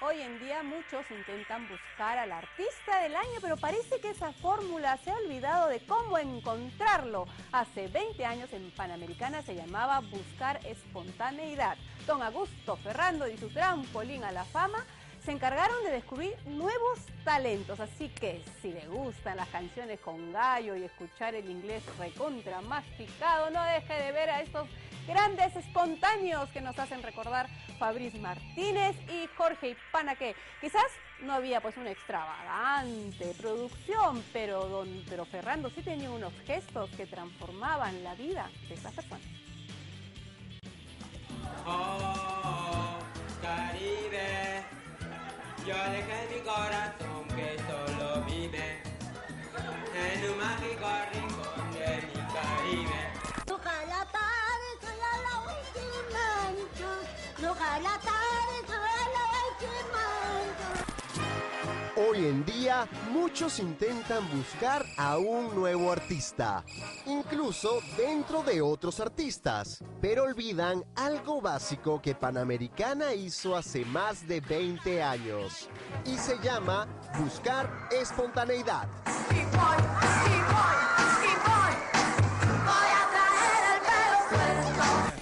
Hoy en día muchos intentan buscar al artista del año, pero parece que esa fórmula se ha olvidado de cómo encontrarlo. Hace 20 años en Panamericana se llamaba Buscar Espontaneidad. Don Augusto Ferrando y su trampolín a la fama se encargaron de descubrir nuevos talentos, así que si le gustan las canciones con gallo y escuchar el inglés recontra masticado, no deje de ver a estos grandes espontáneos que nos hacen recordar Fabriz Martínez y Jorge Ipana, que quizás no había pues una extravagante producción, pero Ferrando sí tenía unos gestos que transformaban la vida de estas personas. Oh, Caribe, yo dejé mi corazón que solo vive en un mágico rincón de mi Caribe. Ojalá tarde sea la última, ojalá tarde sea la última. Hoy en día, muchos intentan buscar a un nuevo artista, incluso dentro de otros artistas, pero olvidan algo básico que Panamericana hizo hace más de 20 años, y se llama buscar espontaneidad. Voy a traer el pelo suelto.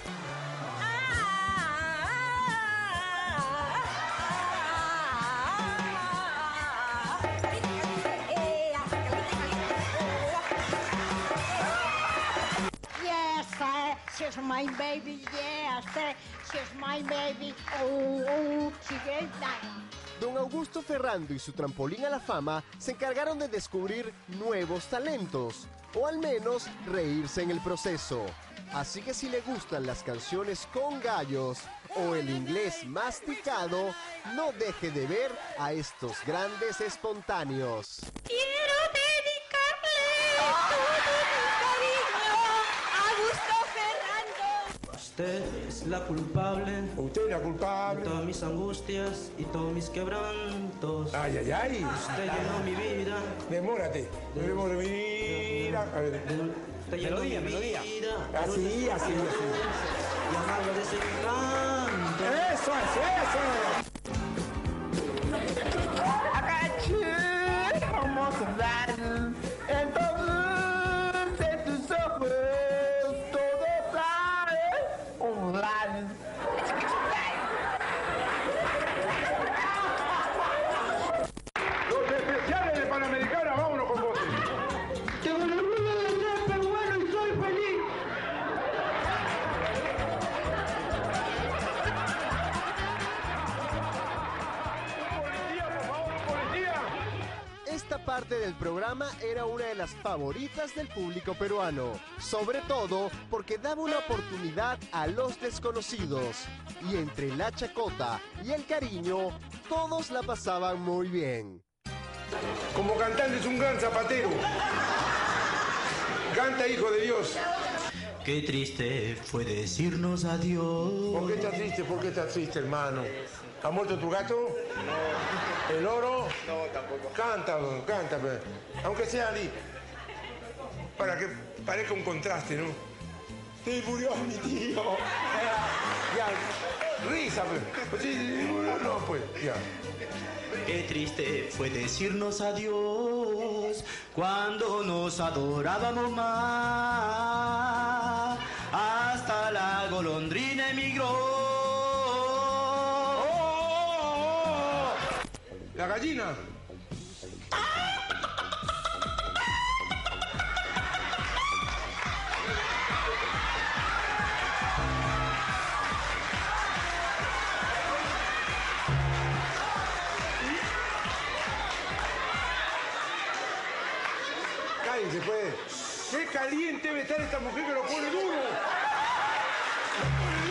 She's my baby, yes, she's my baby, she is that. Don Augusto Ferrando y su trampolín a la fama se encargaron de descubrir nuevos talentos, o al menos reírse en el proceso. Así que si le gustan las canciones con gallos o el inglés masticado, no deje de ver a estos grandes espontáneos. Quiero dedicarle todo mi cariño a Augusto Ferrando. Usted es la culpable. Usted es la culpable. De todas mis angustias y todos mis quebrantos. Ay, ay, ay. Usted llenó mi vida. Demórate. Mira. A ver. Usted llenó mi vida. Así. Y amargo desencanto. Eso. Vamos a dar. Entonces, de tus ojos, todo sale. Un ral. Los especiales de Panamericana, vámonos con vos. Tengo el orgullo de ser peruano y soy feliz. Policía, por favor, policía. Esta parte del programa era una de las favoritas del público peruano, sobre todo porque daba una oportunidad a los desconocidos. Y entre la chacota y el cariño, todos la pasaban muy bien. Como cantante es un gran zapatero. Canta, hijo de Dios. Qué triste fue decirnos adiós. ¿Por qué estás triste? ¿Por qué estás triste, hermano? ¿Ha muerto tu gato? No. ¿El oro? No, tampoco. Canta, pues. Aunque sea Ali. Para que parezca un contraste, ¿no? Se murió mi tío. Ya, risa, pues. Sí, no, pues, ya. Qué triste fue decirnos adiós cuando nos adorábamos más. Hasta la golondrina emigró. ¡Oh! La gallina. Cállense, pues. ¡Qué caliente debe estar esta mujer que lo pone duro! ¡Lo pone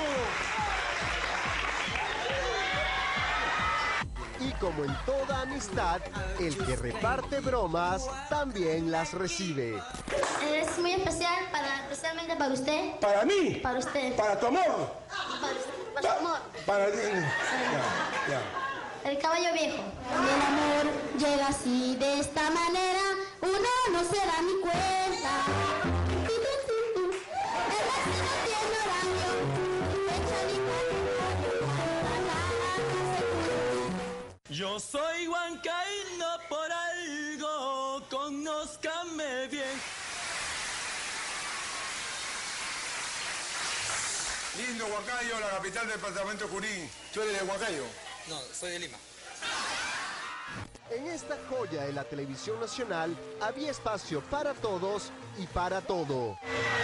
duro! Y como en toda amistad, el que reparte bromas también las recibe. Es muy especial, especialmente para usted. ¿Para mí? Para usted. ¿Para tu amor? Para su amor. Para... Ya. El caballo viejo. Cuando el amor llega así, de esta manera, uno no se da ni cuenta. El vecino tiene horario, fecha ni cuenta. Yo soy huancaíno por algo, conózcame bien. Lindo Huancayo, la capital del departamento Junín. ¿Tú eres de Huancayo? No, soy de Lima. En esta joya de la televisión nacional había espacio para todos y para todo.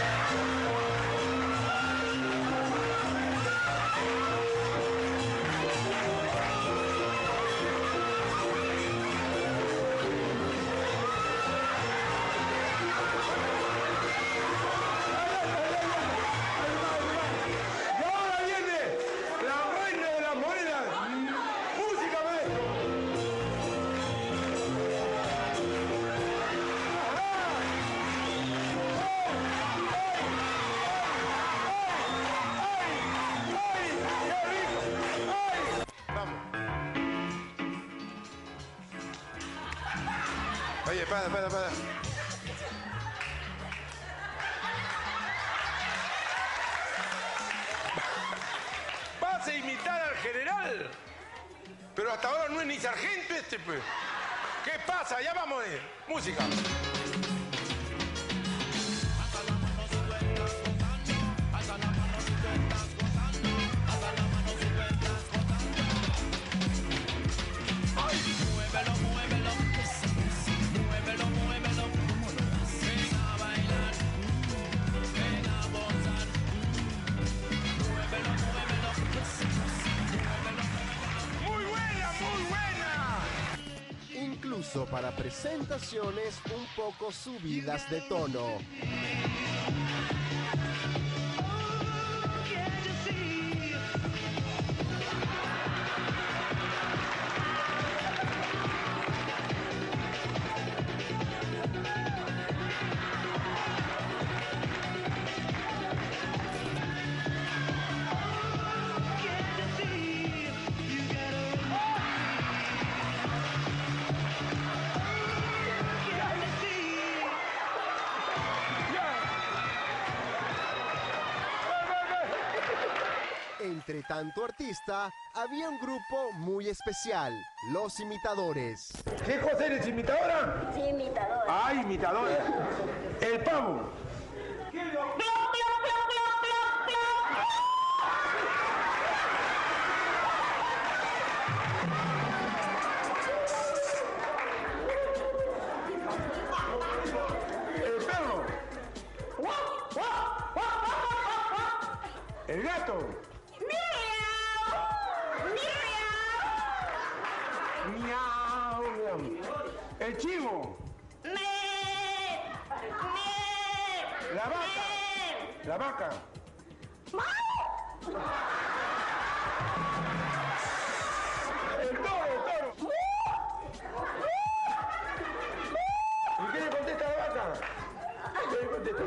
Oye, para. ¿Vas a imitar al general? Pero hasta ahora no es ni sargento este, pues. ¿Qué pasa? Ya vamos de música. Incluso para presentaciones un poco subidas de tono. Entre tanto artista, había un grupo muy especial, los imitadores. ¿Qué cosa eres, imitadora? Sí, imitador. Ah, imitadora. El pavo. El perro. El gato. Miau, miau. El chivo. La vaca. La vaca. El toro. ¿Y qué le contesta a la vaca? ¿Qué le contesta?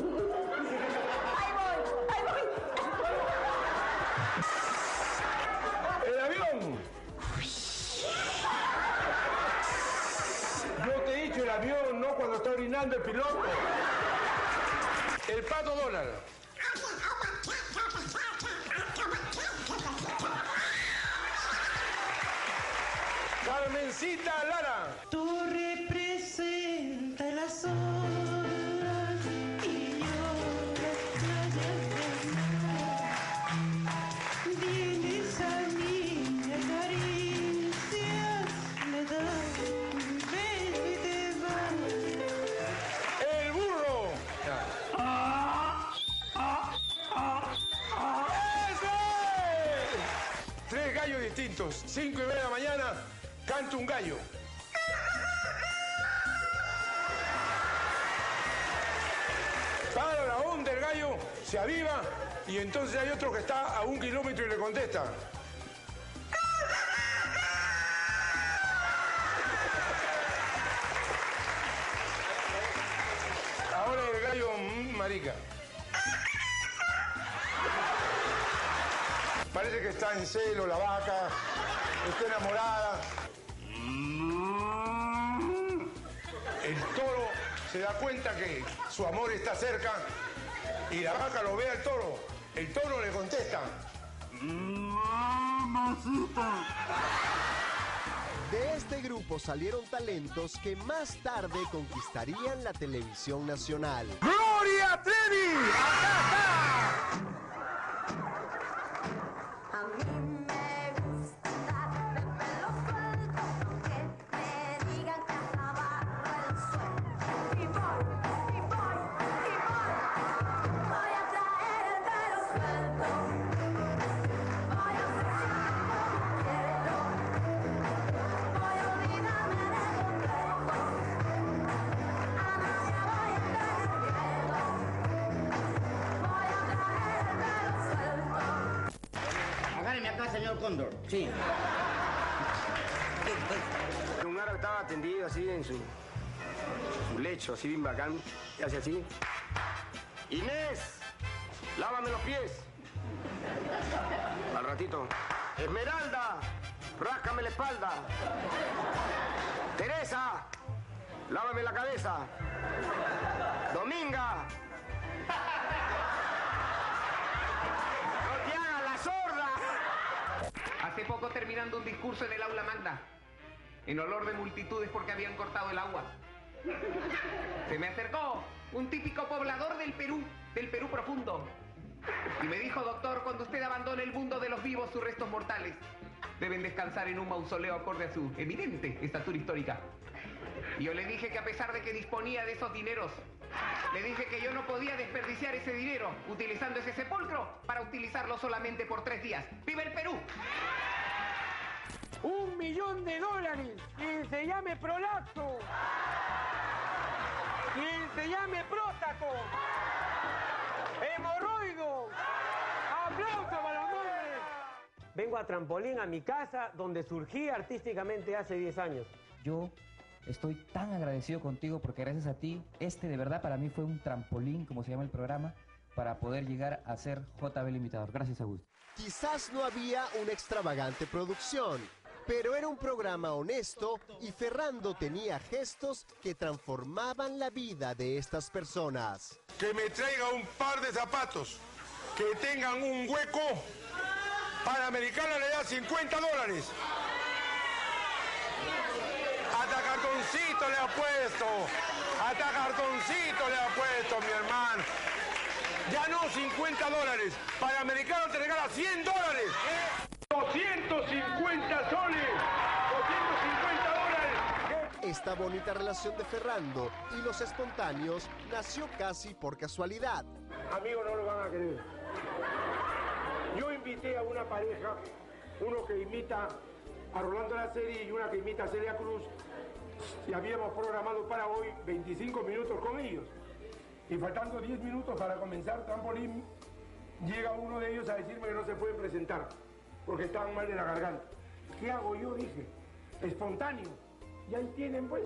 El avión. Yo te he dicho el avión, no cuando está orinando el piloto. El pato Donald. Carmencita Lara. Tú representas las horas y yo las playas. Vienes a mí, me acaricias, me das un beso y te vas. El burro. ¡Ese! 3 gallos distintos. 5:30 de la mañana, canta un gallo. Para la onda el gallo, se aviva y entonces hay otro que está a 1 kilómetro y le contesta. Ahora el gallo, marica. Parece que está en celo la vaca, está enamorada. El toro se da cuenta que su amor está cerca y la vaca lo ve al toro. El toro le contesta. De este grupo salieron talentos que más tarde conquistarían la televisión nacional. ¡Gloria Trevi! ¡Acá está! A mí me gusta andar de pelo suelto, que me digan que acabarlo el suelo. Y voy, voy a traer el pelo suelto. Voy a hacer como quiero. Voy a olvidarme de completo. A nadie voy a tener miedo. Voy a traer el pelo suelto. Agárreme acá, señor Cóndor. Sí. Un árabe estaba tendido así en su lecho, así bien bacán, y hace así. Inés, lávame los pies. Al ratito. Esmeralda, ráscame la espalda. Teresa, lávame la cabeza. Dominga. No te hagas la sorda. Hace poco, terminando un discurso en el aula magna, en olor de multitudes porque habían cortado el agua, se me acercó un típico poblador del Perú profundo, y me dijo: doctor, cuando usted abandone el mundo de los vivos, sus restos mortales deben descansar en un mausoleo acorde a su eminente estatura histórica. Y yo le dije que, a pesar de que disponía de esos dineros, le dije que yo no podía desperdiciar ese dinero utilizando ese sepulcro para utilizarlo solamente por 3 días. ¡Viva el Perú! $1 millón. Quien se llame prolapso. Quien se llame próstato. Hemorroido. Aplausos para los nombres. Vengo a Trampolín, a mi casa, donde surgí artísticamente hace 10 años. Yo estoy tan agradecido contigo porque gracias a ti, de verdad para mí fue un trampolín, como se llama el programa, para poder llegar a ser JB el Imitador. Gracias, Augusto. Quizás no había una extravagante producción, pero era un programa honesto y Ferrando tenía gestos que transformaban la vida de estas personas. Que me traiga un par de zapatos que tengan un hueco. Panamericana le da $50. Hasta cartoncito le ha puesto. Hasta cartoncito le ha puesto, mi hermano. Ya no $50. Panamericano te regala $100. 250 soles. $250. Esta bonita relación de Ferrando y los espontáneos nació casi por casualidad. Amigos, no lo van a creer. Yo invité a una pareja, uno que imita a Rolando La Serie y una que imita a Celia Cruz, y habíamos programado para hoy 25 minutos con ellos. Y faltando 10 minutos para comenzar Trampolín, llega uno de ellos a decirme que no se pueden presentar porque estaban mal de la garganta. ¿Qué hago yo? Dije, espontáneo. Y ahí tienen, pues.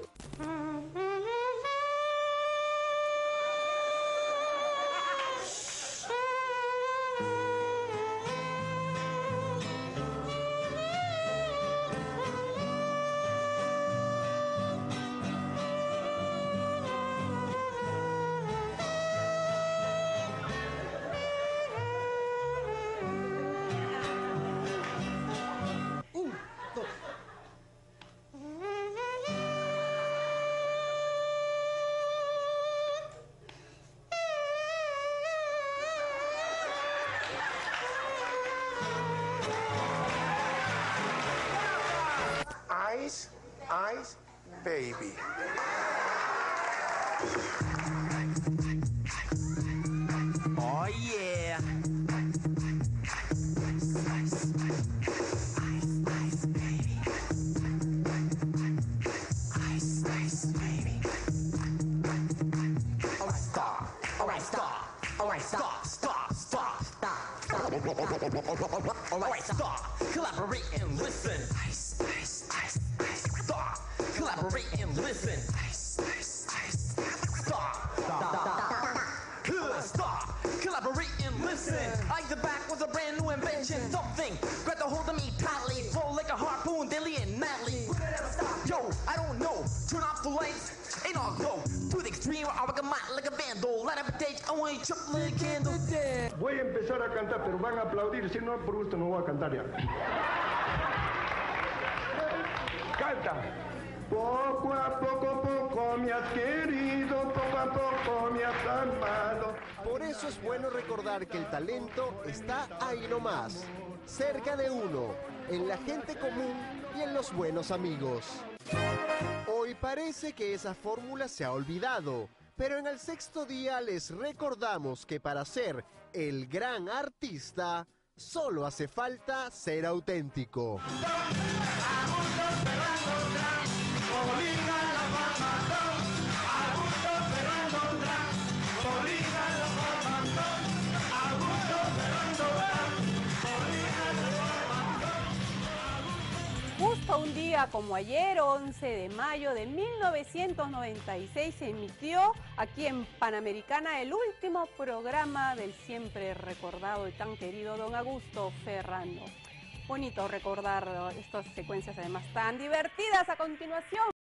Ice, baby. Oh yeah. Collaborate and listen. Stop. Collaborate and listen. Stop. Collaborate and listen. Eyes the back was a brand new invention. Something grabbed a hold of me tightly, flow like a harpoon, daily and madly. Yo, I don't know. Turn off the lights. Ain't all go to the extreme. I work a mind like a vandal. Light up a stage. I want you triple a candle. Voy a empezar a cantar, pero van a aplaudir. Si no, por gusto no voy a cantar ya. Canta. Poco a poco me has querido, poco a poco me has amado. Por eso es bueno recordar que el talento está ahí nomás, cerca de uno, en la gente común y en los buenos amigos. Hoy parece que esa fórmula se ha olvidado, pero en el sexto día les recordamos que para ser el gran artista, solo hace falta ser auténtico. Justo un día como ayer, 11 de mayo de 1996, se emitió aquí en Panamericana el último programa del siempre recordado y tan querido don Augusto Ferrando. Bonito recordar estas secuencias además tan divertidas. A continuación